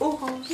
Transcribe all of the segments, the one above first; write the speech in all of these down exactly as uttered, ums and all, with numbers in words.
orange.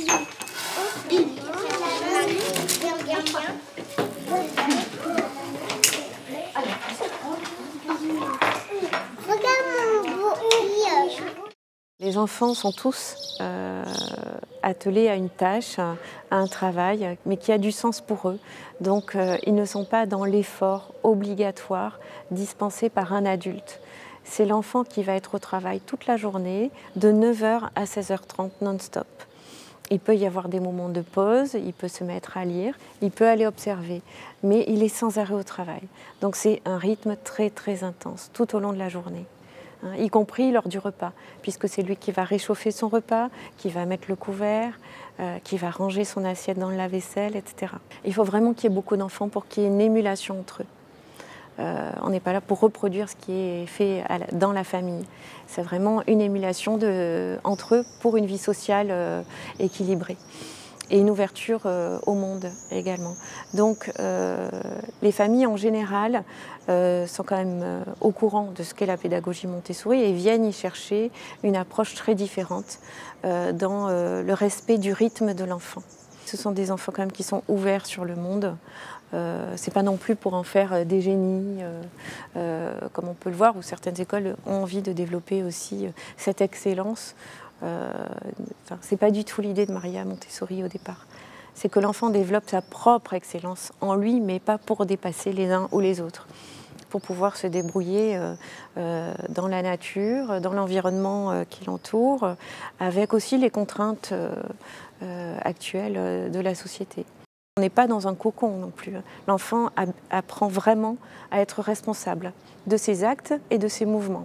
Les enfants sont tous euh, attelés à une tâche, à un travail, mais qui a du sens pour eux. Donc euh, ils ne sont pas dans l'effort obligatoire dispensé par un adulte. C'est l'enfant qui va être au travail toute la journée, de neuf heures à seize heures trente non-stop. Il peut y avoir des moments de pause, il peut se mettre à lire, il peut aller observer, mais il est sans arrêt au travail. Donc c'est un rythme très très intense tout au long de la journée, hein, y compris lors du repas, puisque c'est lui qui va réchauffer son repas, qui va mettre le couvert, euh, qui va ranger son assiette dans le lave-vaisselle, et cetera. Il faut vraiment qu'il y ait beaucoup d'enfants pour qu'il y ait une émulation entre eux. Euh, on n'est pas là pour reproduire ce qui est fait à la, dans la famille. C'est vraiment une émulation de, entre eux pour une vie sociale euh, équilibrée et une ouverture euh, au monde également. Donc euh, les familles en général euh, sont quand même euh, au courant de ce qu'est la pédagogie Montessori et viennent y chercher une approche très différente euh, dans euh, le respect du rythme de l'enfant. Ce sont des enfants quand même qui sont ouverts sur le monde. Euh, c'est pas non plus pour en faire des génies, euh, euh, comme on peut le voir, où certaines écoles ont envie de développer aussi cette excellence. Euh, enfin, c'est pas du tout l'idée de Maria Montessori au départ. C'est que l'enfant développe sa propre excellence en lui, mais pas pour dépasser les uns ou les autres. Pour pouvoir se débrouiller euh, euh, dans la nature, dans l'environnement euh, qui l'entoure, euh, avec aussi les contraintes euh, euh, actuelles de la société. On n'est pas dans un cocon non plus. L'enfant apprend vraiment à être responsable de ses actes et de ses mouvements.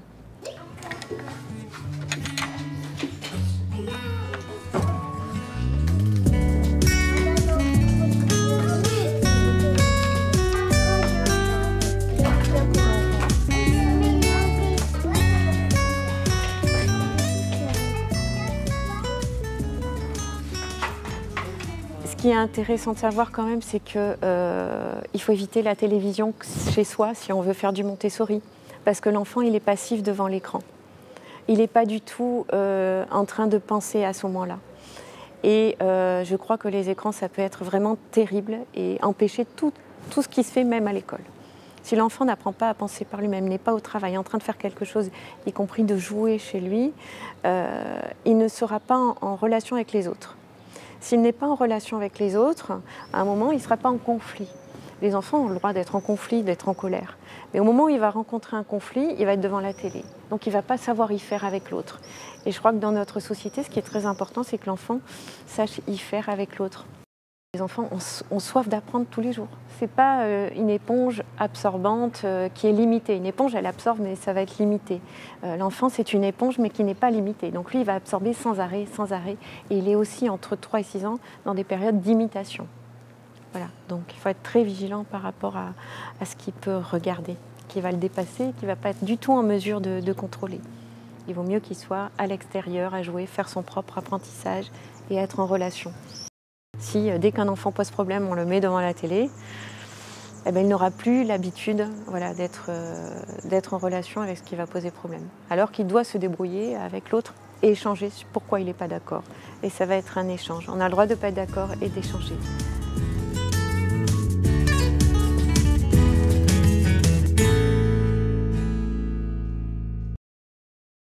Ce qui est intéressant de savoir quand même, c'est qu'il euh, faut éviter la télévision chez soi si on veut faire du Montessori. Parce que l'enfant, il est passif devant l'écran. Il n'est pas du tout euh, en train de penser à ce moment-là. Et euh, je crois que les écrans, ça peut être vraiment terrible et empêcher tout, tout ce qui se fait même à l'école. Si l'enfant n'apprend pas à penser par lui-même, n'est pas au travail, en train de faire quelque chose, y compris de jouer chez lui, euh, il ne sera pas en, en relation avec les autres. S'il n'est pas en relation avec les autres, à un moment, il ne sera pas en conflit. Les enfants ont le droit d'être en conflit, d'être en colère. Mais au moment où il va rencontrer un conflit, il va être devant la télé. Donc il ne va pas savoir y faire avec l'autre. Et je crois que dans notre société, ce qui est très important, c'est que l'enfant sache y faire avec l'autre. Les enfants ont, ont soif d'apprendre tous les jours. Ce n'est pas euh, une éponge absorbante euh, qui est limitée. Une éponge, elle absorbe, mais ça va être limité. Euh, L'enfant, c'est une éponge, mais qui n'est pas limitée. Donc lui, il va absorber sans arrêt, sans arrêt. Et il est aussi entre trois et six ans dans des périodes d'imitation. Voilà. Donc il faut être très vigilant par rapport à, à ce qu'il peut regarder, qui va le dépasser, qui ne va pas être du tout en mesure de, de contrôler. Il vaut mieux qu'il soit à l'extérieur, à jouer, faire son propre apprentissage et être en relation. Si dès qu'un enfant pose problème, on le met devant la télé, eh bien, il n'aura plus l'habitude voilà, d'être euh, d'être en relation avec ce qui va poser problème. Alors qu'il doit se débrouiller avec l'autre et échanger sur pourquoi il n'est pas d'accord. Et ça va être un échange. On a le droit de ne pas être d'accord et d'échanger.